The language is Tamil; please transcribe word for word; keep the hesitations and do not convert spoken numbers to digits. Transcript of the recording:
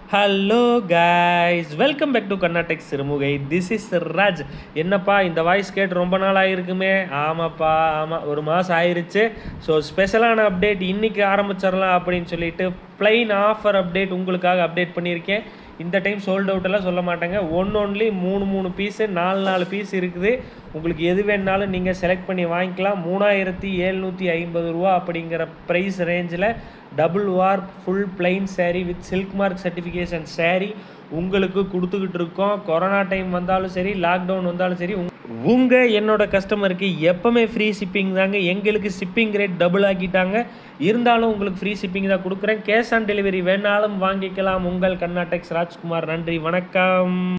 Hello guys, welcome back to Kanna Sirumugai. This is Raj. என்னப்பா இந்த வாய்ஸ் கேட்டு ரொம்ப நாள் ஆகிருக்குமே? ஆமாப்பா, ஆமாம், ஒரு மாதம் ஆயிடுச்சு. ஸோ ஸ்பெஷலான அப்டேட் இன்றைக்கி ஆரம்பிச்சிடலாம் அப்படின்னு சொல்லிட்டு ப்ளைன் ஆஃபர் அப்டேட் உங்களுக்காக அப்டேட் பண்ணியிருக்கேன். இந்த டைம் சோல்ட் அவுட்டெல்லாம் சொல்ல மாட்டாங்க. ஒன் ஒன்லி மூணு மூணு பீஸு நாலு நாலு பீஸ் இருக்குது. உங்களுக்கு எது வேணாலும் நீங்கள் செலக்ட் பண்ணி வாங்கிக்கலாம். மூணாயிரத்தி எழுநூற்றி ஐம்பது ரூபா அப்படிங்கிற ப்ரைஸ் ரேஞ்சில் double warp full plain sari with silk mark certification sari உங்களுக்கு கொடுத்துக்கிட்டு இருக்கோம். கொரோனா டைம் வந்தாலும் சரி, லாக்டவுன் வந்தாலும் சரி, உங்கள் என்னோட கஸ்டமருக்கு எப்போவுமே ஃப்ரீ ஷிப்பிங் தாங்க. எங்களுக்கு ஷிப்பிங் ரேட் டபுள் ஆக்கிட்டாங்க. இருந்தாலும் உங்களுக்கு ஃப்ரீ ஷிப்பிங் தான் கொடுக்குறேன். கேஷ் ஆன் டெலிவரி வேணாலும் வாங்கிக்கலாம். உங்கள் கர்நாடெக்ஸ் ராஜ்குமார். நன்றி, வணக்கம்.